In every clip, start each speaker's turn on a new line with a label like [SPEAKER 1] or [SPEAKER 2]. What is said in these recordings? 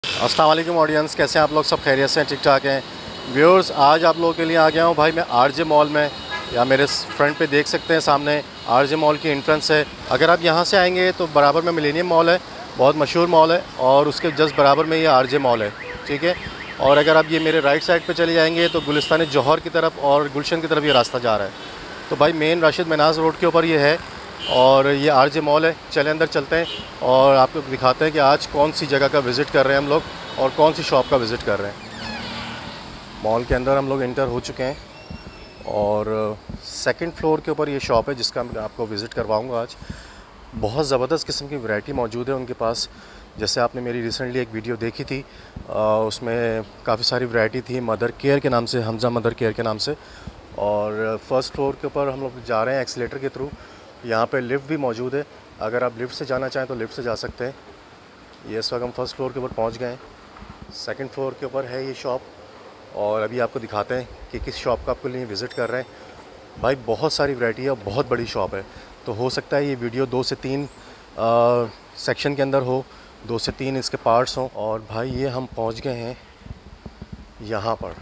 [SPEAKER 1] अस्सलाम वालेकुम ऑडियंस, कैसे हैं आप लोग? सब खैरियत से हैं, ठीक ठाक हैं व्यूअर्स। आज आप लोगों के लिए आ गया हूँ भाई मैं आरजे मॉल में। या मेरे फ्रंट पे देख सकते हैं सामने आरजे मॉल की एंट्रेंस है। अगर आप यहाँ से आएंगे तो बराबर में मिलेनियम मॉल है, बहुत मशहूर मॉल है, और उसके जस्ट बराबर में ये आरजे मॉल है, ठीक है। और अगर आप ये मेरे राइट साइड पे चले जाएंगे तो गुलिस्तान जौहर की तरफ और गुलशन की तरफ ये रास्ता जा रहा है। तो भाई मेन राशिद मनाज रोड के ऊपर ये है और ये आरजे मॉल है। चले अंदर चलते हैं और आपको दिखाते हैं कि आज कौन सी जगह का विज़िट कर रहे हैं हम लोग और कौन सी शॉप का विज़िट कर रहे हैं। मॉल के अंदर हम लोग एंटर हो चुके हैं और सेकंड फ्लोर के ऊपर ये शॉप है जिसका मैं आपको विज़िट करवाऊंगा आज। बहुत ज़बरदस्त किस्म की वैरायटी मौजूद है उनके पास। जैसे आपने मेरी रिसेंटली एक वीडियो देखी थी, उसमें काफ़ी सारी वैरायटी थी मदर केयर के नाम से, हमज़ा मदर केयर के नाम से। और फर्स्ट फ्लोर के ऊपर हम लोग जा रहे हैं एक्सीलेटर के थ्रू। यहाँ पे लिफ्ट भी मौजूद है, अगर आप लिफ्ट से जाना चाहें तो लिफ्ट से जा सकते हैं। ये इस वक्त हम फर्स्ट फ्लोर के ऊपर पहुँच गए हैं। सेकंड फ्लोर के ऊपर है ये शॉप और अभी आपको दिखाते हैं कि किस शॉप का आपको लिए विज़िट कर रहे हैं। भाई बहुत सारी वैरायटी है और बहुत बड़ी शॉप है, तो हो सकता है ये वीडियो 2 से 3 सेक्शन के अंदर हो, 2 से 3 इसके पार्ट्स हों। और भाई ये हम पहुंच गए हैं यहाँ पर,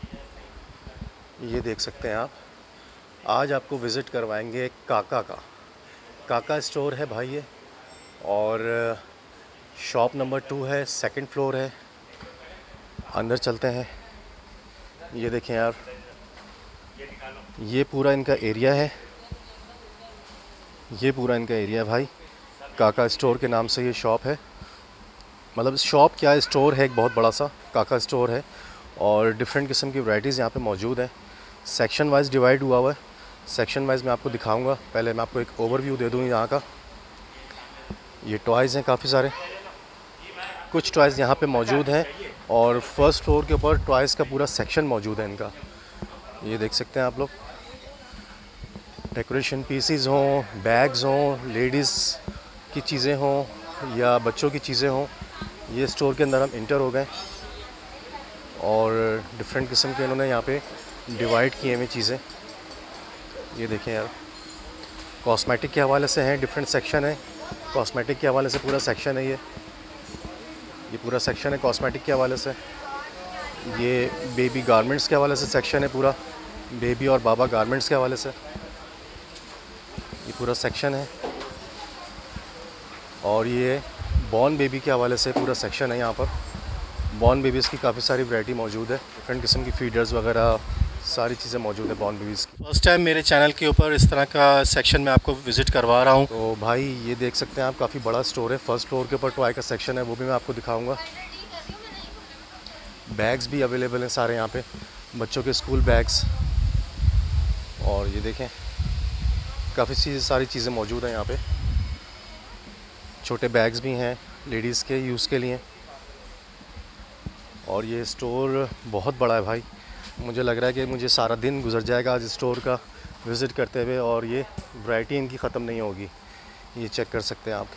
[SPEAKER 1] ये देख सकते हैं आप। आज आपको विज़िट करवाएंगे काका स्टोर है भाई ये, और शॉप नंबर 2 है, सेकंड फ्लोर है। अंदर चलते हैं। ये देखें यार, ये पूरा इनका एरिया है, ये पूरा इनका एरिया है भाई। काका स्टोर के नाम से ये शॉप है, मतलब शॉप क्या स्टोर है, एक बहुत बड़ा सा काका स्टोर है। और डिफरेंट किस्म की वैरायटीज़ यहाँ पे मौजूद है। सेक्शन वाइज डिवाइड हुआ है, सेक्शन वाइज मैं आपको दिखाऊंगा। पहले मैं आपको एक ओवरव्यू दे दूँ यहाँ का। ये टॉयज़ हैं काफ़ी सारे, कुछ टॉयज़ यहाँ पे मौजूद हैं। और फर्स्ट फ्लोर के ऊपर टॉयज़ का पूरा सेक्शन मौजूद है इनका, ये देख सकते हैं आप लोग। डेकोरेशन पीसीज हों, बैग्स हों, लेडीज़ की चीज़ें हों या बच्चों की चीज़ें हों, ये स्टोर के अंदर हम इंटर हो गए। और डिफरेंट किस्म के इन्होंने यहाँ पे डिवाइड किए हुए चीज़ें, ये देखें यार। कॉस्मेटिक के हवाले से हैं, डिफरेंट सेक्शन है। कॉस्मेटिक के हवाले से पूरा सेक्शन है, ये पूरा सेक्शन है कॉस्मेटिक के हवाले से। ये बेबी गारमेंट्स के हवाले से सेक्शन है पूरा, बेबी और बाबा गारमेंट्स के हवाले से ये पूरा सेक्शन है। और ये बॉर्न बेबी के हवाले से पूरा सेक्शन है। यहाँ पर बॉर्न बेबीज़ की काफ़ी सारी वैरायटी मौजूद है, डिफरेंट किस्म की फीडर्स वगैरह सारी चीज़ें मौजूद है बॉर्न बेबीज़ की। फर्स्ट टाइम मेरे चैनल के ऊपर इस तरह का सेक्शन मैं आपको विज़िट करवा रहा हूँ। तो भाई ये देख सकते हैं आप, काफ़ी बड़ा स्टोर है। फर्स्ट फ्लोर के ऊपर टॉय का सेक्शन है, वो भी मैं आपको दिखाऊँगा। बैग्स भी अवेलेबल हैं सारे यहाँ पे, बच्चों के स्कूल बैग्स। और ये देखें काफ़ी सारी चीज़ें मौजूद हैं यहाँ पे। छोटे बैग्स भी हैं लेडीज़ के यूज़ के लिए। और ये स्टोर बहुत बड़ा है भाई, मुझे लग रहा है कि मुझे सारा दिन गुजर जाएगा आज स्टोर का विज़िट करते हुए, और ये वैरायटी इनकी ख़त्म नहीं होगी। ये चेक कर सकते हैं आप।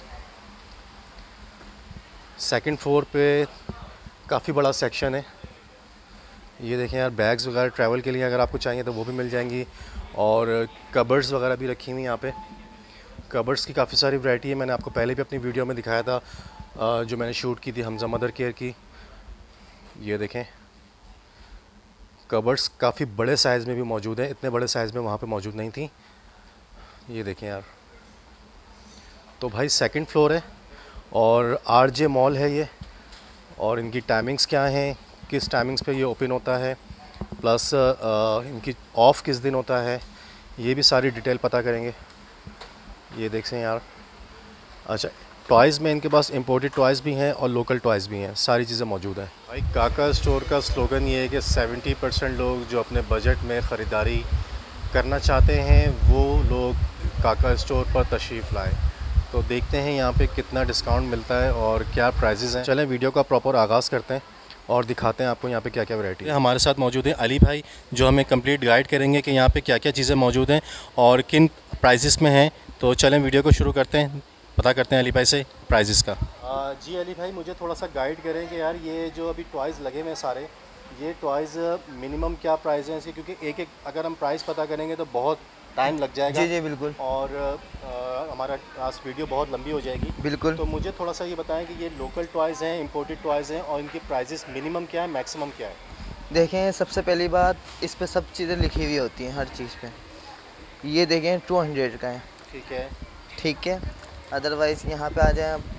[SPEAKER 1] सेकंड फ्लोर पे काफ़ी बड़ा सेक्शन है, ये देखें यार। बैग्स वगैरह ट्रैवल के लिए अगर आपको चाहिए तो वो भी मिल जाएंगी। और कबर्ड्स वगैरह भी रखी हुई यहाँ पे। कबर्ड्स की काफ़ी सारी वैरायटी है, मैंने आपको पहले भी अपनी वीडियो में दिखाया था जो मैंने शूट की थी हमज़ा मदर केयर की। ये देखें कबर्ड्स काफ़ी बड़े साइज़ में भी मौजूद है, इतने बड़े साइज़ में वहाँ पे मौजूद नहीं थी। ये देखें यार। तो भाई सेकंड फ्लोर है और आरजे मॉल है ये। और इनकी टाइमिंग्स क्या हैं, किस टाइमिंग्स पे ये ओपन होता है, प्लस इनकी ऑफ़ किस दिन होता है, ये भी सारी डिटेल पता करेंगे। ये देखें यार। अच्छा, टॉयज़ में इनके पास इंपोर्टेड टॉयज़ भी हैं और लोकल टॉयज़ भी हैं, सारी चीज़ें मौजूद हैं भाई। काका स्टोर का स्लोगन ये है कि 70% लोग जो अपने बजट में ख़रीदारी करना चाहते हैं वो लोग काका स्टोर पर तशरीफ़ लाएँ। तो देखते हैं यहाँ पे कितना डिस्काउंट मिलता है और क्या प्राइजेज़ हैं। चलें वीडियो का प्रॉपर आगाज़ करते हैं और दिखाते हैं आपको यहाँ पे क्या क्या वैरायटी है। हमारे साथ मौजूद हैं अली भाई, जो हमें कंप्लीट गाइड करेंगे कि यहाँ पे क्या क्या चीज़ें मौजूद हैं और किन प्राइजेस में हैं। तो चलें वीडियो को शुरू करते हैं, पता करते हैं अली भाई से प्राइजेस का। जी अली भाई, मुझे थोड़ा सा गाइड करें कि यार ये जो अभी टॉयज़ लगे हुए हैं सारे, ये टॉयज़ मिनिमम क्या प्राइस है इसके? क्योंकि एक एक अगर हम प्राइस पता करेंगे तो बहुत टाइम लग जाएगा।
[SPEAKER 2] जी जी बिल्कुल।
[SPEAKER 1] और हमारा आज वीडियो बहुत लंबी हो जाएगी।
[SPEAKER 2] बिल्कुल।
[SPEAKER 1] तो मुझे थोड़ा सा ये बताएं कि ये लोकल टॉयज़ हैं, इंपोर्टेड टॉयज़ हैं, और इनकी प्राइजेस मिनिमम क्या है, मैक्सिमम क्या है?
[SPEAKER 2] देखें, सबसे पहली बात, इस पे सब चीज़ें लिखी हुई होती हैं, हर चीज़ पे। ये देखें 200 का है।
[SPEAKER 1] ठीक है।
[SPEAKER 2] ठीक है। अदरवाइज़ यहाँ पे आ जाएं आप,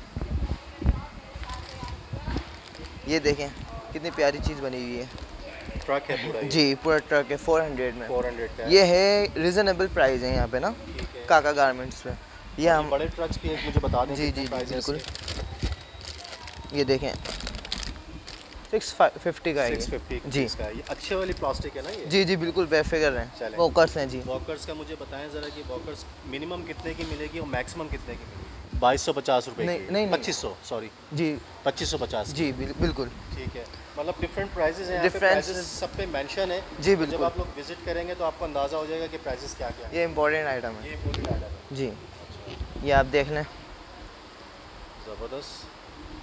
[SPEAKER 2] ये देखें कितनी प्यारी चीज़ बनी हुई है।
[SPEAKER 1] ट्रक है पूरा?
[SPEAKER 2] जी पूरा ट्रक है, 400 में।
[SPEAKER 1] 400 का है।
[SPEAKER 2] ये है रिजनेबल प्राइस है यहाँ पे ना,
[SPEAKER 1] ठीक है।
[SPEAKER 2] काका गारमेंट्स पे। ये हम
[SPEAKER 1] बड़े ट्रक्स भी एक मुझे बता दें।
[SPEAKER 2] जी जी
[SPEAKER 1] कितने
[SPEAKER 2] जी
[SPEAKER 1] प्राइस है
[SPEAKER 2] बिल्कुल। ये देखें 650 का है
[SPEAKER 1] 650
[SPEAKER 2] जी।
[SPEAKER 1] का है। ये अच्छे वाली प्लास्टिक है ना ये?
[SPEAKER 2] जी जी बिल्कुल, बेफिक्र हैं। वॉकर्स हैं जी।
[SPEAKER 1] वॉकर्स का मुझे बताएं ज़रा कि वॉकर्स मिनिमम कितने की मिलेगी और मैक्सिमम कितने की मिलेगी? 2250 रुपये की?
[SPEAKER 2] नहीं
[SPEAKER 1] 2500, सॉरी
[SPEAKER 2] जी
[SPEAKER 1] 2550
[SPEAKER 2] जी बिल्कुल।
[SPEAKER 1] ठीक है। मतलब डिफरेंट प्राइसेस हैं यहाँ पे,
[SPEAKER 2] Difference-
[SPEAKER 1] प्राइसेस सब पे मेंशन है।
[SPEAKER 2] जी बिल्कुल।
[SPEAKER 1] जब आप लोग विजिट करेंगे तो आपको अंदाज़ा हो जाएगा कि प्राइसेस क्या क्या है।
[SPEAKER 2] ये इम्पोर्टेंट आइटम है
[SPEAKER 1] ये पूरी आइटम है।
[SPEAKER 2] जी। ये आप देख लें,
[SPEAKER 1] ज़बरदस्त।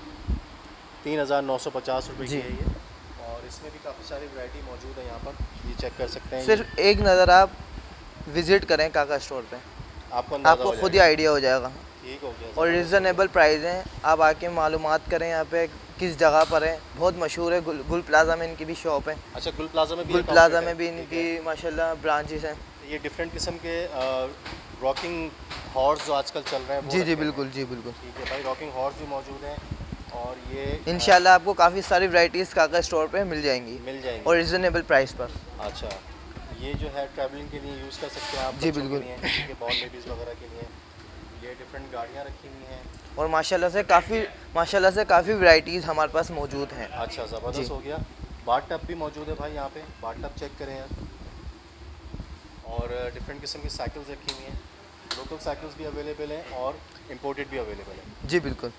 [SPEAKER 1] 3950 रुपये की
[SPEAKER 2] जी।
[SPEAKER 1] है ये। और इसमें भी काफ़ी सारी वैरायटी मौजूद है यहाँ पर, ये चेक कर सकते हैं।
[SPEAKER 2] सिर्फ एक नज़र आप विज़िट करें काका स्टोर पे, आपको खुद ही आइडिया हो जाएगा।
[SPEAKER 1] ठीक हो गया।
[SPEAKER 2] और रिजनेबल प्राइस हैं, आप आके मालूमात करें यहाँ पे किस जगह पर है। बहुत मशहूर है, गुल प्लाजा में इनकी भी शॉप है।
[SPEAKER 1] अच्छा, गुल प्लाजा में भी?
[SPEAKER 2] गुल प्लाजा में भी इनकी माशाल्लाह ब्रांचेस हैं।
[SPEAKER 1] ये डिफरेंट किस्म के रॉकिंग हॉर्स जो आजकल चल रहे हैं वो
[SPEAKER 2] जी जी
[SPEAKER 1] रखे
[SPEAKER 2] बिल्कुल
[SPEAKER 1] हैं।
[SPEAKER 2] जी बिल्कुल।
[SPEAKER 1] ठीक है भाई, रॉकिंग हॉर्स भी मौजूद हैं। और ये
[SPEAKER 2] इंशाल्लाह आपको काफ़ी सारी वैरायटीज़ काका स्टोर पे मिल जाएंगी और रिजनेबल प्राइस पर।
[SPEAKER 1] अच्छा, ये जो है ट्रैवलिंग के लिए यूज़ कर सकते हैं आप?
[SPEAKER 2] जी
[SPEAKER 1] बच्चों
[SPEAKER 2] बिल्कुल।
[SPEAKER 1] के लिए, के बॉर्न बेबीज़ वगैरह के लिए। ये डिफरेंट गाड़ियाँ रखी हुई हैं
[SPEAKER 2] और माशाल्लाह से काफ़ी वैरायटीज़ हमारे पास मौजूद हैं।
[SPEAKER 1] अच्छा, ज़बरदस्त हो गया। बाथ टब भी मौजूद है भाई यहाँ पे, बाथ टब चेक करें यार। और डिफरेंट किस्म की साइकिल्स रखी हुई हैं, लोकल साइकिल्स भी अवेलेबल हैं और इम्पोर्टेड भी अवेलेबल हैं।
[SPEAKER 2] जी बिल्कुल।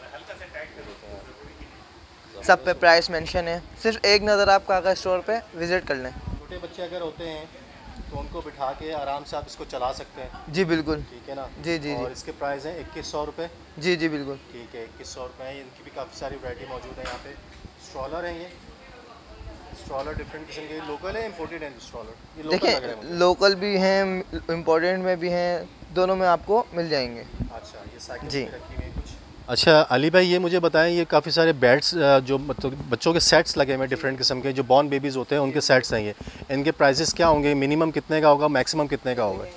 [SPEAKER 2] सब पे प्राइस मेंशन है, सिर्फ एक नज़र आप काका स्टोर पे विज़िट कर लें।
[SPEAKER 1] छोटे बच्चे अगर होते हैं तो उनको बिठा के आराम से आप इसको चला सकते हैं।
[SPEAKER 2] जी बिल्कुल।
[SPEAKER 1] ठीक है ना?
[SPEAKER 2] जी जी
[SPEAKER 1] और
[SPEAKER 2] जी
[SPEAKER 1] इसके प्राइस हैं 2100 रुपये।
[SPEAKER 2] जी जी बिल्कुल।
[SPEAKER 1] ठीक है, 2100 रुपये हैं। इनकी भी काफ़ी सारी वैरायटी मौजूद है यहाँ पे। स्ट्रॉलर हैं ये, स्ट्रॉलर डिफरेंट किस्म के। लोकल है, इंपोर्टेड है स्ट्रॉलर? ये लोकल लग रहे हैं
[SPEAKER 2] देखें,
[SPEAKER 1] मुझे।
[SPEAKER 2] लोकल भी हैं, इम्पोर्टेंट में भी हैं, दोनों में आपको मिल जाएंगे।
[SPEAKER 1] अच्छा, ये साइकिल
[SPEAKER 2] जी।
[SPEAKER 1] भी रखी हुई है कुछ। अच्छा अली भाई, ये मुझे बताएं, ये काफ़ी सारे बेड्स जो मतलब बच्चों के सेट्स लगे हुए हैं डिफरेंट किस्म के, जो बॉर्न बेबीज़ होते हैं उनके सेट्स हैं ये। इनके प्राइसेस क्या होंगे? मिनिमम कितने का होगा, मैक्सिमम कितने का होगा?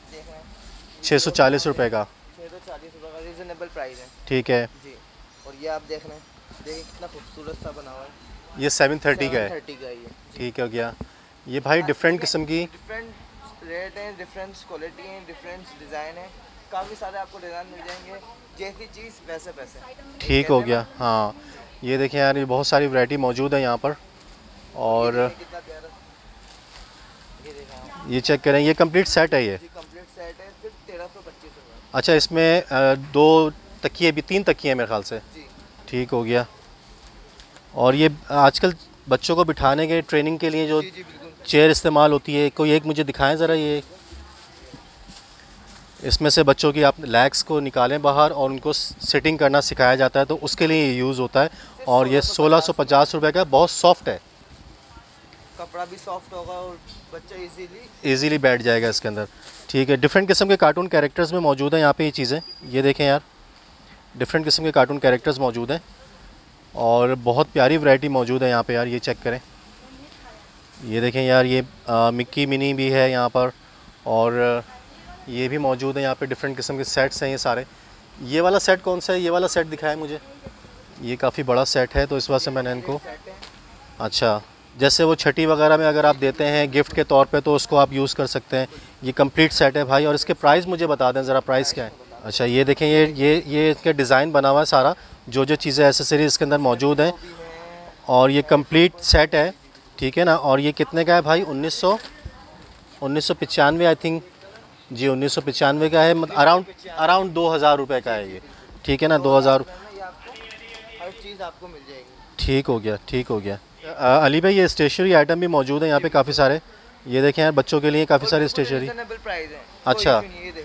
[SPEAKER 1] 640 रुपये का।
[SPEAKER 2] 640 रुपये का रीज़नेबल प्राइस है।
[SPEAKER 1] ठीक है।
[SPEAKER 2] जी। और ये आप देख लें, देखिए कितना खूबसूरत सा बना हुआ है।
[SPEAKER 1] ये 730 का है।
[SPEAKER 2] 730 का ये।
[SPEAKER 1] ठीक हो गया। ये भाई डिफरेंट किस्म की
[SPEAKER 2] डिफरेंट रेट हैं, डिफरेंट क्वालिटी हैं, डिफरेंट डिज़ाइन है, काफ़ी सारे आपको डिज़ाइन मिल जाएंगे, जैसी चीज़ वैसे पैसे।
[SPEAKER 1] ठीक हो गया। हाँ, ये देखें यार, ये बहुत सारी वैरायटी मौजूद है यहाँ पर। और
[SPEAKER 2] कितना प्यारा, ये देखें आप।
[SPEAKER 1] ये चेक करें, ये कंप्लीट सेट है ये?
[SPEAKER 2] जी कंप्लीट सेट है, सिर्फ 1325 रुपये।
[SPEAKER 1] अच्छा, इसमें 2 तकिए भी, 3 तकिए हैं मेरे ख्याल से।
[SPEAKER 2] जी।
[SPEAKER 1] ठीक हो गया। और ये आजकल बच्चों को बिठाने के ट्रेनिंग के लिए जो
[SPEAKER 2] जी जी बिल्कुल।
[SPEAKER 1] चेयर इस्तेमाल होती है, कोई एक मुझे दिखाएं ज़रा। ये इसमें से बच्चों की आप लेग्स को निकालें बाहर और उनको सिटिंग करना सिखाया जाता है, तो उसके लिए ये यूज़ होता है। और ये 1650 रुपये का, बहुत सॉफ्ट है,
[SPEAKER 2] कपड़ा भी सॉफ्ट होगा और बच्चा इजीली
[SPEAKER 1] बैठ जाएगा इसके अंदर। ठीक है। डिफरेंट किस्म के कार्टून कैरेक्टर्स में मौजूद हैं यहाँ पे ये चीज़ें। ये देखें यार, डिफरेंट किस्म के कार्टून कैरेक्टर्स मौजूद हैं और बहुत प्यारी वैरायटी मौजूद है यहाँ पे यार। ये चेक करें, ये देखें यार, ये मिक्की मिनी भी है यहाँ पर, और ये भी मौजूद है यहाँ पे। डिफरेंट किस्म के सेट्स हैं ये सारे। ये वाला सेट कौन सा है? ये वाला सेट दिखाया मुझे, ये काफ़ी बड़ा सेट है, तो इस वजह से मैंने इनको। अच्छा, जैसे वो छठी वगैरह में अगर आप देते हैं गिफ्ट के तौर पे तो उसको आप यूज़ कर सकते हैं। ये कंप्लीट सेट है भाई। और इसके प्राइस मुझे बता दें ज़रा, प्राइस क्या है? अच्छा, ये देखें, ये इसका डिज़ाइन बना हुआ है सारा, जो चीज़ें एसेसरीज इसके अंदर मौजूद हैं, और ये कंप्लीट सेट है। ठीक है ना? और ये कितने का है भाई? 1995 आई थिंक जी, 1995 का है। अराउंड 2000 रुपये का है ये। ठीक है ना? 2000।
[SPEAKER 2] हर चीज़ आपको मिल जाएगी।
[SPEAKER 1] ठीक हो गया, ठीक हो गया। अली भाई, ये स्टेशनरी आइटम भी मौजूद है यहाँ पे काफ़ी सारे। ये देखें यार, बच्चों के लिए काफ़ी सारी स्टेशनरी। अच्छा,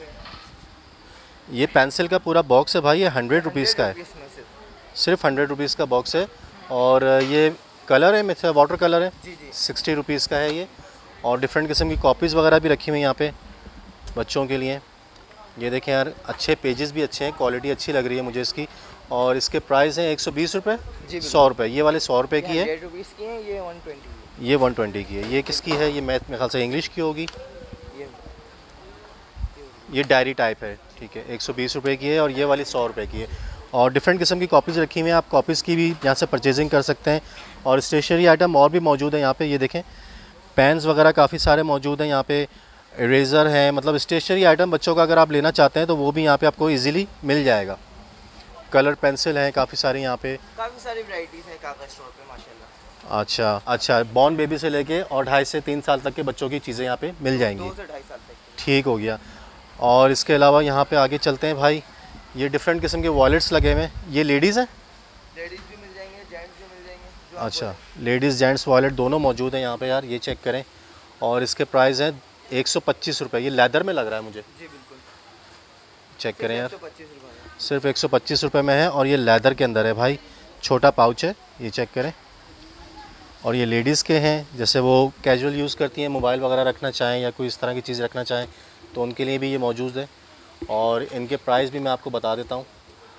[SPEAKER 1] ये पेंसिल का पूरा बॉक्स है भाई, ये 100 रुपीज़ का है, सिर्फ 100 रुपीज़ का बॉक्स है। और ये कलर है, मेरे वाटर कलर है, 60 रुपीज़ का है ये। और डिफरेंट किस्म की कॉपीज़ वगैरह भी रखी हुई हैं यहाँ पे। बच्चों के लिए। ये देखें यार, अच्छे पेजेस भी अच्छे हैं, क्वालिटी अच्छी लग रही है मुझे इसकी। और इसके प्राइस हैं 120 रुपये, 100 रुपये। ये वाले 100 रुपये की है,
[SPEAKER 2] 100 रुपीज़ की है, ये 120 की
[SPEAKER 1] ये 120 की है। ये किसकी है? ये मैथ में ख्याल से इंग्लिश की होगी।
[SPEAKER 2] है।
[SPEAKER 1] ये डायरी टाइप है, ठीक है, 120 रुपये की है। और ये वाली 100 रुपये की है। और डिफरेंट किस्म की कॉपीज़ रखी हुई हैं, आप कॉपीज़ की भी यहाँ से परचेजिंग कर सकते हैं। और स्टेशनरी आइटम और भी मौजूद है यहाँ पे। ये देखें, पेन्स वगैरह काफ़ी सारे मौजूद हैं यहाँ पे। इरेज़र है, मतलब स्टेशनरी आइटम बच्चों का अगर आप लेना चाहते हैं तो वो भी यहाँ पे आपको इजीली मिल जाएगा। कलर पेंसिल हैं काफ़ी सारी यहाँ पे।
[SPEAKER 2] काफ़ी सारी वैरायटीज़ हैं काका स्टोर पे माशाल्लाह।
[SPEAKER 1] अच्छा अच्छा, बॉर्न बेबी से लेके और 2.5 से 3 साल तक के बच्चों की चीज़ें यहाँ पे मिल जाएंगी।
[SPEAKER 2] 2 से 2.5 साल तक।
[SPEAKER 1] ठीक हो गया। और इसके अलावा यहाँ पे आगे चलते हैं भाई। ये डिफरेंट किस्म के वॉलेट्स लगे हुए हैं। ये लेडीज़ हैं?
[SPEAKER 2] लेडीज़ भी मिल जाएंगे, जेंट्स भी मिल जाएंगे, जो
[SPEAKER 1] अच्छा, लेडीज़ जेंट्स वॉलेट दोनों मौजूद हैं यहाँ पे यार, ये चेक करें। और इसके प्राइस हैं 125 रुपये। ये लेदर में लग रहा है मुझे।
[SPEAKER 2] जी बिल्कुल,
[SPEAKER 1] चेक करें यार,
[SPEAKER 2] 125 रुपये।
[SPEAKER 1] सिर्फ 125 रुपये में है। और ये लेदर के अंदर है भाई, छोटा पाउच है, ये चेक करें। और ये लेडीज़ के हैं, जैसे वो कैजुअल यूज़ करती हैं, मोबाइल वगैरह रखना चाहें या कोई इस तरह की चीज़ रखना चाहें तो उनके लिए भी ये मौजूद है। और इनके प्राइस भी मैं आपको बता देता हूँ।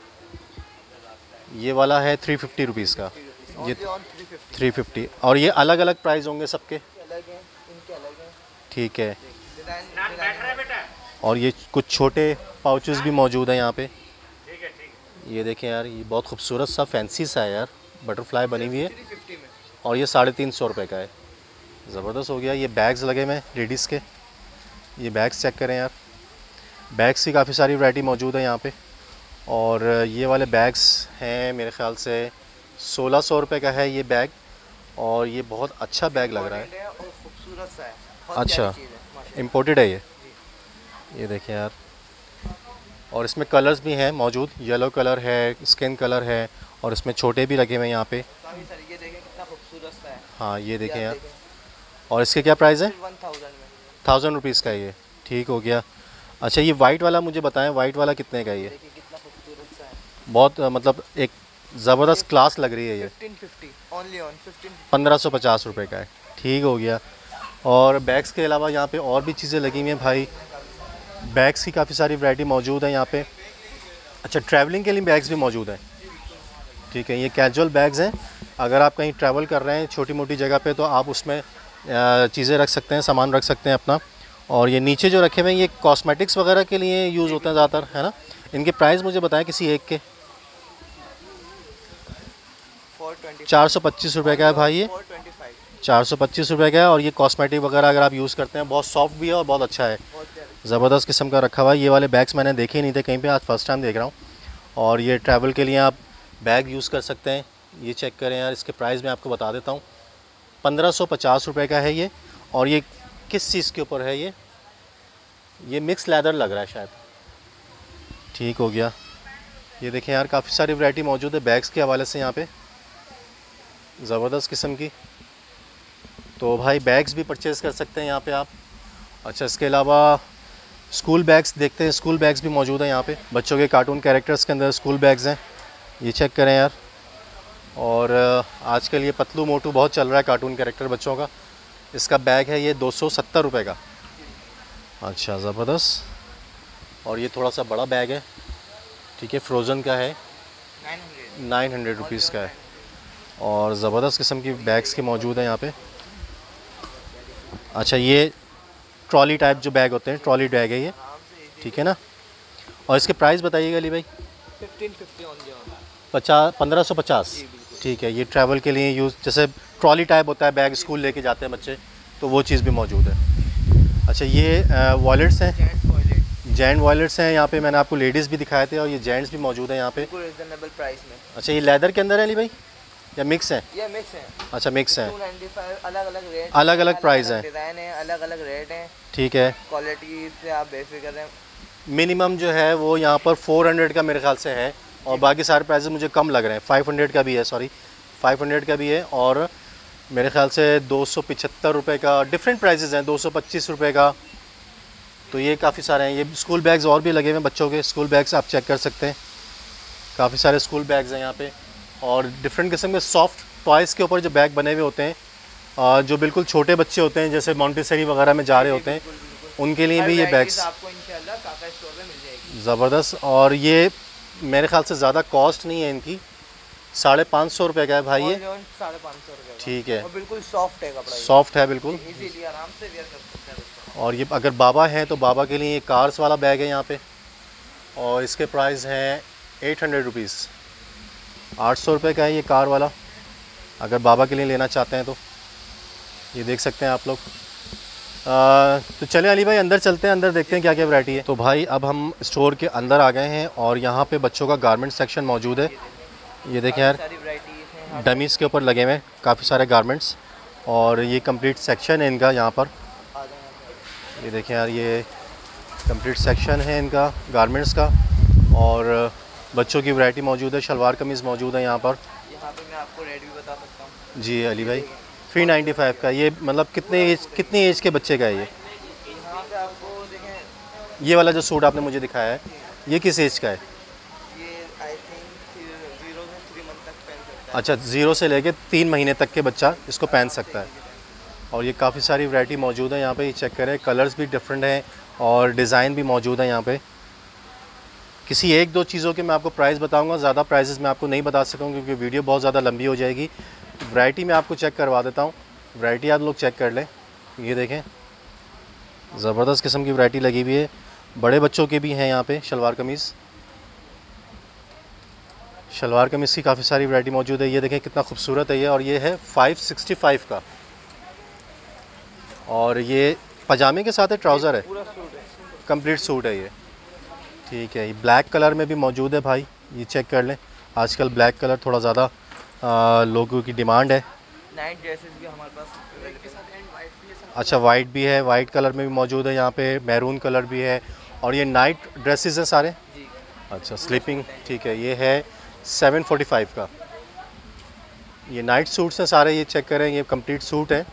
[SPEAKER 1] ये वाला है 350 रुपीज़ का, ये 350। और ये अलग अलग प्राइस होंगे सबके?
[SPEAKER 2] अलग हैं, इनके अलग हैं।
[SPEAKER 1] ठीक है।
[SPEAKER 2] डिज़ाइन
[SPEAKER 1] और ये कुछ छोटे पाउचेस भी मौजूद हैं यहाँ पे। ये देखें यार, ये बहुत खूबसूरत सा फैंसी सा है यार, बटरफ्लाई बनी हुई है।
[SPEAKER 2] 350 में।
[SPEAKER 1] और ये 350 रुपये का है। ज़बरदस्त हो गया। ये बैग्स लगे हुए हैं लेडीज़ के, ये बैग्स चेक करें यार। बैग्स की काफ़ी सारी वैरायटी मौजूद है यहाँ पे। और ये वाले बैग्स हैं मेरे ख़्याल से 1600 रुपये का है ये बैग। और ये बहुत अच्छा बैग लग रहा है।
[SPEAKER 2] और खूबसूरत सा है, बहुत
[SPEAKER 1] अच्छा,
[SPEAKER 2] प्यारी चीज़ है माशाल्लाह।
[SPEAKER 1] इम्पोर्टेड है ये देखें यार। और इसमें कलर्स भी हैं मौजूद, येलो कलर है, स्किन कलर है, और इसमें छोटे भी लगे हुए हैं यहाँ पे।
[SPEAKER 2] काफ़ी सारी, ये देखें कितना खूबसूरत सा है।
[SPEAKER 1] हाँ ये देखें
[SPEAKER 2] आप
[SPEAKER 1] यार।
[SPEAKER 2] देखें।
[SPEAKER 1] और इसके क्या प्राइस है?
[SPEAKER 2] 1000 में।
[SPEAKER 1] 1000 रुपीज़ का ये। ठीक हो गया। अच्छा, ये वाइट वाला मुझे बताएं, वाइट वाला कितने का है ये?
[SPEAKER 2] देखिए कितना खूबसूरत सा है।
[SPEAKER 1] बहुत मतलब एक ज़बरदस्त क्लास लग रही है ये।
[SPEAKER 2] 1550 ओनली ऑन 1550।
[SPEAKER 1] 1550 रुपये का है। ठीक हो गया। और बैग्स के अलावा यहाँ पे और भी चीज़ें लगी हुई हैं भाई। बैग्स की काफ़ी सारी वैरायटी मौजूद है यहाँ पे। अच्छा, ट्रैवलिंग के लिए बैग्स भी मौजूद हैं। ठीक है, ये कैजुअल बैग्स हैं। अगर आप कहीं ट्रैवल कर रहे हैं छोटी मोटी जगह पे तो आप उसमें चीज़ें रख सकते हैं, सामान रख सकते हैं अपना। और ये नीचे जो रखे हुए हैं ये कॉस्मेटिक्स वगैरह के लिए यूज़ होते हैं ज़्यादातर, है ना। इनके प्राइस मुझे बताएं किसी एक के। 425 रुपये का है भाई ये।
[SPEAKER 2] 425।
[SPEAKER 1] 425 रुपये का है। और ये कॉस्मेटिक वगैरह अगर आप यूज़ करते हैं, बहुत सॉफ्ट भी है और बहुत अच्छा है, ज़बरदस्त किस्म का रखा हुआ है। ये वाले बैग्स मैंने देखे ही नहीं थे कहीं पे, आज फर्स्ट टाइम देख रहा हूँ। और ये ट्रैवल के लिए आप बैग यूज़ कर सकते हैं। ये चेक करें यार, इसके प्राइस मैं आपको बता देता हूँ। 1550 रुपये का है ये। और ये किस चीज़ के ऊपर है ये मिक्स लेदर लग रहा है शायद। ठीक हो गया। ये देखें यार, काफ़ी सारी वैरायटी मौजूद है बैग्स के हवाले से यहाँ पे, ज़बरदस्त किस्म की। तो भाई बैग्स भी परचेज़ कर सकते हैं यहाँ पे आप। अच्छा, इसके अलावा स्कूल बैग्स देखते हैं। स्कूल बैग्स भी मौजूद हैं यहाँ पे, बच्चों के कार्टून कैरेक्टर्स के अंदर स्कूल बैग्स हैं। ये चेक करें यार। और आजकल ये पतलू मोटू बहुत चल रहा है कार्टून कैरेक्टर बच्चों का। इसका बैग है ये 270 रुपये का। अच्छा, ज़बरदस्त। और ये थोड़ा सा बड़ा बैग है, ठीक है, फ्रोज़न का है, 900 रुपीज़ का है। और ज़बरदस्त किस्म की बैग्स के मौजूद हैं यहाँ पे। अच्छा, ये ट्रॉली टाइप जो बैग होते हैं, ट्रॉली बैग है ये, ठीक है ना। और इसके प्राइस बताइएगा अली भाई।
[SPEAKER 2] 1550 ओनली ऑन।
[SPEAKER 1] 1550। ठीक है, ये ट्रैवल के लिए यूज़, जैसे ट्रॉली टाइप होता है बैग, स्कूल लेके जाते हैं बच्चे, तो वो चीज़ भी मौजूद है। अच्छा, ये वॉलेट्स हैं, जेंट वॉलेट्स हैं यहाँ पे। मैंने आपको लेडीज़ भी दिखाए थे और ये जेंट्स भी मौजूद हैं यहाँ पे,
[SPEAKER 2] रीजनेबल प्राइस में।
[SPEAKER 1] अच्छा, ये लेदर के अंदर है अली भाई या मिक्स है?
[SPEAKER 2] ये मिक्स है।
[SPEAKER 1] अच्छा, मिक्स है।
[SPEAKER 2] 295, अलग अलग रेट,
[SPEAKER 1] अलग अलग प्राइस है,
[SPEAKER 2] डिज़ाइन है, अलग अलग रेट हैं।
[SPEAKER 1] ठीक है।
[SPEAKER 2] क्वालिटी से आप बेफिक्र हैं।
[SPEAKER 1] मिनिमम जो है वो यहाँ पर 400 का मेरे ख्याल से है। और बाकी सारे प्राइसेस मुझे कम लग रहे हैं। 500 का भी है, सॉरी 500 का भी है। और मेरे ख्याल से 275 रुपये का, डिफरेंट प्राइसेस हैं, 225 रुपये का। तो ये काफ़ी सारे हैं। ये स्कूल बैग्स और भी लगे हुए हैं बच्चों के, स्कूल बैग्स आप चेक कर सकते हैं। काफ़ी सारे स्कूल बैग्स हैं यहाँ पे। और डिफरेंट किस्म के सॉफ्ट टॉयज़ के ऊपर जो बैग बने हुए होते हैं, जो बिल्कुल छोटे बच्चे होते हैं, जैसे मॉन्टेसरी वगैरह में जा रहे होते हैं, उनके लिए
[SPEAKER 2] हर
[SPEAKER 1] भी ये
[SPEAKER 2] varieties
[SPEAKER 1] बैग्स
[SPEAKER 2] आपको इंशाल्लाह काका स्टोर पे मिल जाएगी।
[SPEAKER 1] ज़बरदस्त। और ये मेरे ख्याल से ज़्यादा कॉस्ट नहीं है इनकी, 550 रुपये का है भाई ये।
[SPEAKER 2] 550 रुपये का।
[SPEAKER 1] ठीक है,
[SPEAKER 2] और बिल्कुल सॉफ्ट है कपड़ा,
[SPEAKER 1] सॉफ्ट है बिल्कुल।
[SPEAKER 2] इजीली आराम से वेयर कर सकते हैं उसको।
[SPEAKER 1] और ये अगर बाबा हैं तो बाबा के लिए कार्स वाला बैग है यहाँ पे, और इसके प्राइस हैं 800 रुपीज़, 800 रुपये का है ये कार वाला, अगर बाबा के लिए लेना चाहते हैं तो। ये देख सकते हैं आप लोग। तो चले अली भाई अंदर चलते हैं, अंदर देखते हैं क्या क्या वैरायटी है। तो भाई अब हम स्टोर के अंदर आ गए हैं और यहाँ पे बच्चों का गारमेंट सेक्शन मौजूद है। ये देखें यार,
[SPEAKER 2] सारी वैरायटीज हैं।
[SPEAKER 1] डमीज़ के ऊपर लगे हुए हैं काफ़ी सारे गारमेंट्स, और ये कंप्लीट सेक्शन है इनका यहाँ पर। ये देखें यार, ये कंप्लीट सेक्शन है इनका गारमेंट्स का, और बच्चों की वैरायटी मौजूद है, शलवार कमीज़ मौजूद है यहाँ पर।
[SPEAKER 2] यहाँ पे मैं आपको रेट भी बता सकता हूँ।
[SPEAKER 1] जी अली भाई, 395 का। ये मतलब कितनी एज के बच्चे का है ये?
[SPEAKER 2] यहाँ पे आपको देखें,
[SPEAKER 1] ये वाला जो सूट आपने मुझे दिखाया है, ये किस एज का है?
[SPEAKER 2] ये आई थिंक 0 से 3 मंथ तक पहन सकता है।
[SPEAKER 1] अच्छा, 0 से लेके 3 महीने तक के बच्चा इसको पहन सकता है। और ये काफ़ी सारी वैरायटी मौजूद है यहाँ पे, ये चेक करें, कलर्स भी डिफरेंट हैं और डिज़ाइन भी मौजूद है यहाँ पे। किसी एक दो चीज़ों के मैं आपको प्राइस बताऊंगा, ज़्यादा प्राइसेस मैं आपको नहीं बता सकूँगा क्योंकि वीडियो बहुत ज़्यादा लंबी हो जाएगी। वैरायटी मैं आपको चेक करवा देता हूँ, वैरायटी आप लोग चेक कर लें। ये देखें, ज़बरदस्त किस्म की वैरायटी लगी हुई है, बड़े बच्चों के भी हैं यहाँ पे। शलवार कमीज़ की काफ़ी सारी वैरायटी मौजूद है। ये देखें कितना खूबसूरत है ये, और ये है 565 का, और ये पजामे के साथ है, ट्राउज़र है,
[SPEAKER 2] पूरा सूट है।
[SPEAKER 1] कंप्लीट सूट है ये। ठीक है, ये ब्लैक कलर में भी मौजूद है भाई, ये चेक कर लें। आजकल ब्लैक कलर थोड़ा ज़्यादा लोगों की डिमांड है।
[SPEAKER 2] नाइट ड्रेसेस भी हमारे पास अवेलेबल है।
[SPEAKER 1] अच्छा, वाइट भी है, वाइट कलर में भी मौजूद है यहाँ पे, मैरून कलर भी है, और ये नाइट ड्रेसेस हैं सारे।
[SPEAKER 2] जी।
[SPEAKER 1] अच्छा, स्लीपिंग, ठीक है। ये है 745 का। ये नाइट सूट्स हैं सारे, ये चेक करें, ये कंप्लीट सूट है,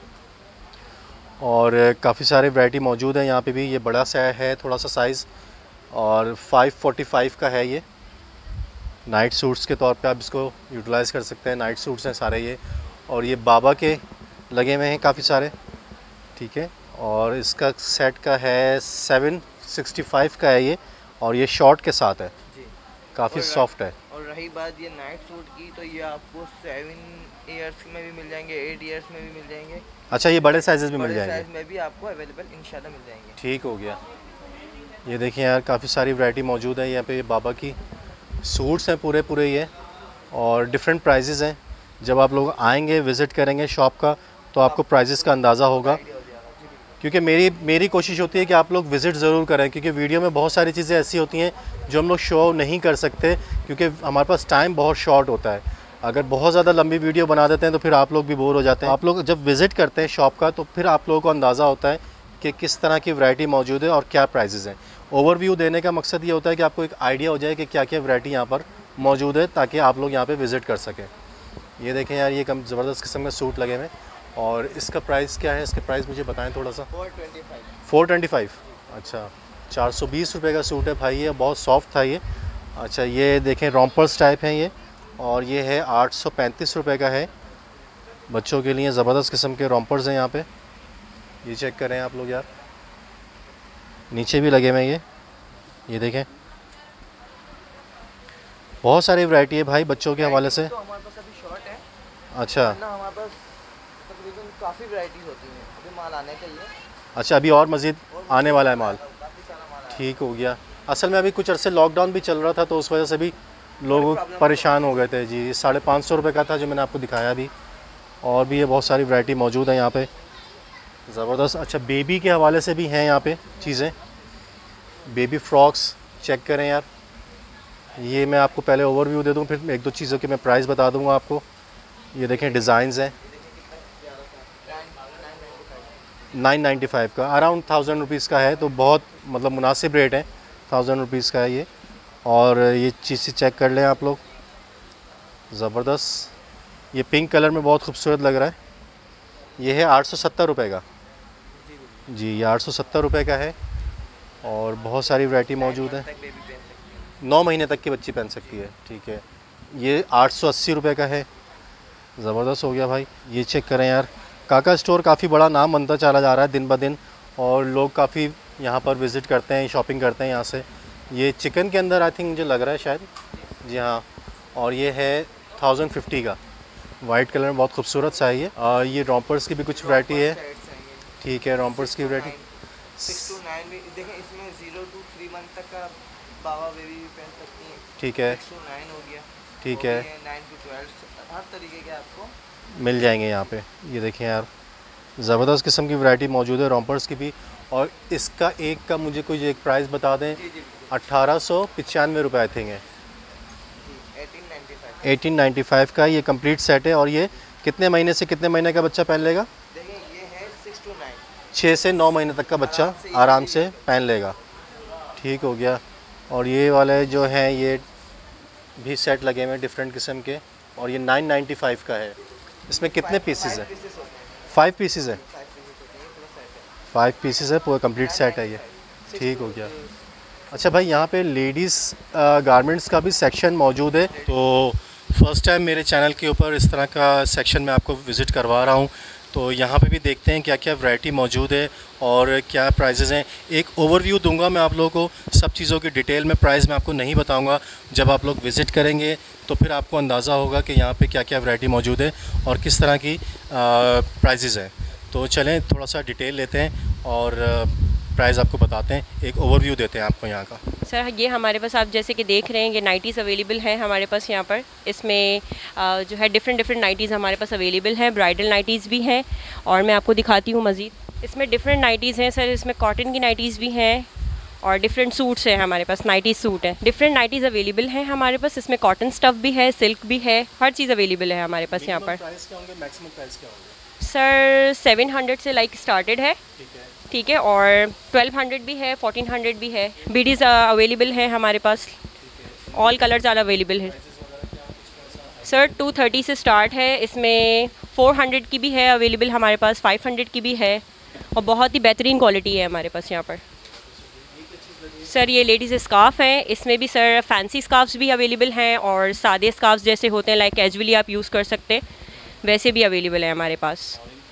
[SPEAKER 1] और काफ़ी सारे वैरायटी मौजूद है यहाँ पे भी। ये बड़ा सा है थोड़ा सा साइज़, और 545 का है ये। नाइट सूट्स के तौर पे आप इसको यूटिलाइज़ कर सकते हैं, नाइट सूट्स हैं सारे ये। और ये बाबा के लगे हुए हैं काफ़ी सारे, ठीक है। और इसका सेट का है 765 का है ये, और ये शॉर्ट के साथ है,
[SPEAKER 2] जी।
[SPEAKER 1] काफ़ी
[SPEAKER 2] और
[SPEAKER 1] सॉफ्ट है।
[SPEAKER 2] और रही बात ये नाइट सूट की, तो ये आपको 7 ईयर्स में भी मिल जाएंगे, 8 ईयर्स में भी मिल जाएंगे।
[SPEAKER 1] अच्छा, ये बड़े साइज़ भी मिल
[SPEAKER 2] बड़े
[SPEAKER 1] जाएंगे?
[SPEAKER 2] साइज में भी आपको अवेलेबल इंशाल्लाह मिल जाएंगे।
[SPEAKER 1] ठीक हो गया। ये देखिए यार, काफ़ी सारी वैरायटी मौजूद है यहाँ पे। बाबा की सूट्स हैं पूरे ये, और डिफरेंट प्राइजेज़ हैं। जब आप लोग आएंगे, विज़िट करेंगे शॉप का, तो आपको प्राइजेज़ का अंदाज़ा होगा। क्योंकि मेरी कोशिश होती है कि आप लोग विज़िट ज़रूर करें, क्योंकि वीडियो में बहुत सारी चीज़ें ऐसी होती हैं जो हम लोग शो नहीं कर सकते, क्योंकि हमारे पास टाइम बहुत शॉर्ट होता है। अगर बहुत ज़्यादा लंबी वीडियो बना देते हैं तो फिर आप लोग भी बोर हो जाते हैं। आप लोग जब विज़िट करते हैं शॉप का, तो फिर आप लोगों को अंदाज़ा होता है कि किस तरह की वैरायटी मौजूद है और क्या प्राइजेज़ हैं। ओवरव्यू देने का मकसद ये होता है कि आपको एक आइडिया हो जाए कि क्या क्या वैरायटी यहाँ पर मौजूद है, ताकि आप लोग यहाँ पे विज़िट कर सकें। ये देखें यार, ये कम ज़बरदस्त किस्म के सूट लगे हुए, और इसका प्राइस क्या है? इसके प्राइस मुझे बताएं थोड़ा सा। 425। अच्छा, 420 रुपये का सूट है भाई, ये बहुत सॉफ्ट था ये। अच्छा, ये देखें रॉम्पर्स टाइप हैं ये, और ये है 835 रुपये का है, बच्चों के लिए ज़बरदस्त किस्म के रॉम्पर्स हैं यहाँ पे। ये चेक करें आप लोग यार, नीचे भी लगे हुए हैं ये देखें। बहुत सारी वैरायटी है भाई बच्चों के हवाले से।
[SPEAKER 2] तो हमारे पास अभी शॉर्ट है।
[SPEAKER 1] अच्छा,
[SPEAKER 2] ना हमारे पास तकरीबन काफ़ी वैरायटीज होती हैं, अभी माल आने का ही है।
[SPEAKER 1] अच्छा, अभी और मज़ीद आने वाला है माल?
[SPEAKER 2] काफ़ी सारा माल है।
[SPEAKER 1] ठीक हो गया। असल में अभी कुछ अरसे लॉकडाउन भी चल रहा था, तो उस वजह से भी लोग परेशान हो गए थे जी। 550 रुपये का था जो मैंने आपको दिखाया अभी, और भी ये बहुत सारी वैरायटी मौजूद है यहाँ पे, ज़बरदस्त। अच्छा, बेबी के हवाले से भी हैं यहाँ पे चीज़ें, बेबी फ्रॉक्स चेक करें यार। ये मैं आपको पहले ओवरव्यू दे दूँ, फिर एक दो चीज़ों के मैं प्राइस बता दूँगा आपको। ये देखें, डिज़ाइंस हैं। 995 का, अराउंड 1000 रुपीज़ का है, तो बहुत मतलब मुनासिब रेट है, 1000 रुपीज़ का है ये। और ये चीज़ चेक कर लें आप लोग, ज़बरदस्त। ये पिंक कलर में बहुत खूबसूरत लग रहा है। ये है 870 रुपये का जी, ये 870 रुपये का है, और बहुत सारी वैरायटी मौजूद है। 9 महीने तक की बच्ची पहन सकती है, ठीक है। ये 880 रुपये का है, ज़बरदस्त हो गया भाई। ये चेक करें यार, काका स्टोर काफ़ी बड़ा नाम बनता चला जा रहा है दिन ब दिन, और लोग काफ़ी यहाँ पर विज़िट करते हैं, शॉपिंग करते हैं यहाँ से। ये चिकन के अंदर आई थिंक मुझे लग रहा है शायद, जी हाँ। और ये है 1050 का, वाइट कलर में बहुत खूबसूरत सा है ये रोम्पर्स की भी कुछ वैरायटी है, ठीक है, रोम्पर्स की वैरायटी
[SPEAKER 2] 6 to 9 भी देखें, इसमें 0 to 3 मंथ तक का बाबा बेबी भी पहन सकती हैं,
[SPEAKER 1] ठीक है,
[SPEAKER 2] 6 to 9 हो गया,
[SPEAKER 1] ठीक है,
[SPEAKER 2] 9 to 12 हर तरीके के आपको
[SPEAKER 1] मिल जाएंगे यहाँ पे। ये देखें यार, ज़बरदस्त किस्म की वैरायटी मौजूद है रोम्पर्स की भी। और इसका एक का मुझे कुछ एक प्राइस बता दें। 1895 रुपये आई थिंक है, 1895 का ये कंप्लीट सेट है। और ये कितने महीने से कितने महीने का बच्चा पहन लेगा?
[SPEAKER 2] देखिए ये है 6 to 9,
[SPEAKER 1] 6 से 9 महीने तक का बच्चा आराम से पहन लेगा, ठीक हो गया। और ये वाले जो हैं ये भी सेट लगे हुए हैं डिफरेंट किस्म के, और ये 995 का है। इसमें कितने पीसेस हैं? 5 पीसेस है, 5 पीसेस है, पूरा कंप्लीट सेट है ये, ठीक हो गया। अच्छा भाई, यहाँ पे लेडीज़ गारमेंट्स का भी सेक्शन मौजूद है। तो फर्स्ट टाइम मेरे चैनल के ऊपर इस तरह का सेक्शन मैं आपको विज़िट करवा रहा हूँ। तो यहाँ पे भी देखते हैं क्या क्या वैरायटी मौजूद है और क्या प्राइजेज़ हैं। एक ओवरव्यू दूंगा मैं आप लोगों को, सब चीज़ों की डिटेल में, प्राइस मैं आपको नहीं बताऊँगा। जब आप लोग विज़िट करेंगे तो फिर आपको अंदाज़ा होगा कि यहाँ पे क्या क्या वैरायटी मौजूद है और किस तरह की प्राइजेज़ हैं। तो चलें थोड़ा सा डिटेल लेते हैं और प्राइस आपको बताते हैं, एक ओवरव्यू देते हैं आपको यहाँ का।
[SPEAKER 3] सर ये हमारे पास आप जैसे कि देख रहे हैं ये नाइटीज़ अवेलेबल हैं हमारे पास यहाँ पर। इसमें जो है डिफरेंट नाइटीज़ हमारे पास अवेलेबल हैं, ब्राइडल नाइटीज़ भी हैं और मैं आपको दिखाती हूँ मज़ीद। इसमें डिफरेंट नाइटीज़ हैं सर, इसमें कॉटन की नाइटीज़ भी हैं और डिफरेंट सूट्स हैं हमारे पास, नाइटी सूट हैं, डिफरेंट नाइटीज़ अवेलेबल हैं हमारे पास। इसमें कॉटन स्टफ़ भी है, सिल्क भी है, हर चीज़ अवेलेबल है हमारे पास यहाँ पर।
[SPEAKER 1] प्राइस क्या होंगे, मैक्सिमम प्राइस क्या होंगे?
[SPEAKER 3] सर 700 से लाइक स्टार्टेड है, ठीक है, और 1200 भी है, 1400 भी है। बीडीज़ अवेलेबल हैं हमारे पास, ऑल कलर्स आर अवेलेबल है। सर 230 से स्टार्ट है, इसमें 400 की भी है अवेलेबल हमारे पास, 500 की भी है और बहुत ही बेहतरीन क्वालिटी है हमारे पास यहाँ पर। सर ये लेडीज़ स्कार्फ़ हैं, इसमें भी सर फैंसी स्कार्फ्स भी अवेलेबल हैं और सादे स्कार्फ्स जैसे होते हैं लाइक कैजुअली आप यूज़ कर सकते हैं, वैसे भी अवेलेबल है हमारे पास।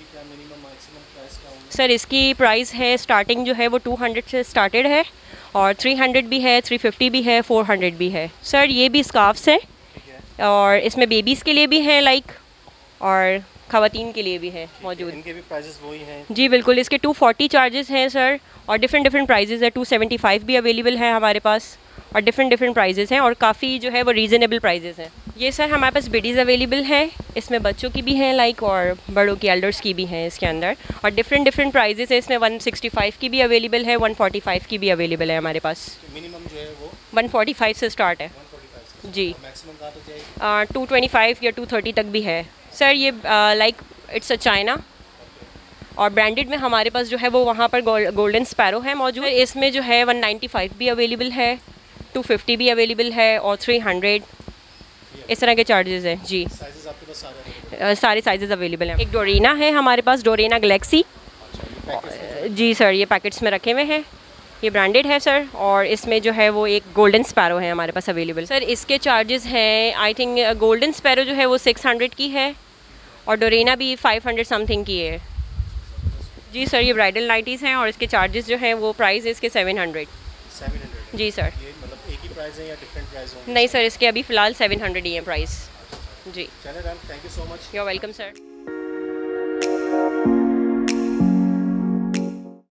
[SPEAKER 3] सर इसकी प्राइस है स्टार्टिंग जो है वो 200 से स्टार्टेड है और 300 भी है, 350 भी है, 400 भी है। सर ये भी स्कार्फ्स हैं और इसमें बेबीज़ के लिए भी हैं लाइक, और ख़वातीन के लिए भी है मौजूद।
[SPEAKER 1] इनके भी प्राइसेस वही हैं?
[SPEAKER 3] जी बिल्कुल, इसके 240 चार्जेस हैं सर और डिफरेंट प्राइजेज़ है। 275 भी अवेलेबल है हमारे पास और डिफरेंट प्राइजेज़ हैं और काफ़ी जो है वो रीज़नेबल प्राइजेज़ हैं। ये सर हमारे पास बिडीज़ अवेलेबल हैं, इसमें बच्चों की भी हैं लाइक और बड़ों की, एल्डर्स की भी हैं इसके अंदर, और डिफरेंट प्राइजेज़ है। इसमें 165 की भी अवेलेबल है, 145 की भी अवेलेबल है हमारे पास।
[SPEAKER 1] मिनिमम जो है वो
[SPEAKER 3] 145 से स्टार्ट है
[SPEAKER 1] 145
[SPEAKER 3] जी।
[SPEAKER 1] मैक्सिमम कहाँ तक जाएगी?
[SPEAKER 3] 225 या 230 तक भी है सर। ये लाइक इट्स अ चाइना और ब्रांडेड में हमारे पास जो है वो वहाँ पर गोल्डन स्पैरो है मौजूद। इसमें जो है 195 भी अवेलेबल है, 250 भी अवेलेबल है और 300 इस तरह के चार्जेस हैं जी।
[SPEAKER 1] साइजेस आपके पास
[SPEAKER 3] सारे साइजेस अवेलेबल हैं। एक डोरेना है हमारे पास, डोरेना गैलेक्सी जी सर, ये पैकेट्स में रखे हुए हैं, ये ब्रांडेड है सर। और इसमें जो है वो एक गोल्डन स्पैरो है हमारे पास अवेलेबल सर। इसके चार्जेस हैं आई थिंक गोल्डन स्पैरो जो है वो 600 की है और डोरेना भी 500 समथिंग की है जी सर। ये ब्राइडल नाइटीज़ हैं और इसके चार्जेस जो हैं वो प्राइस है इसके 700 जी सर।
[SPEAKER 1] ये मतलब एक ही प्राइस है या डिफरेंट प्राइस होंगे?
[SPEAKER 3] नहीं सर, इसके अभी फ़िलहाल 700 ही है प्राइस जी।
[SPEAKER 1] चलिए ma'am, thank you so much.
[SPEAKER 3] You are welcome sir.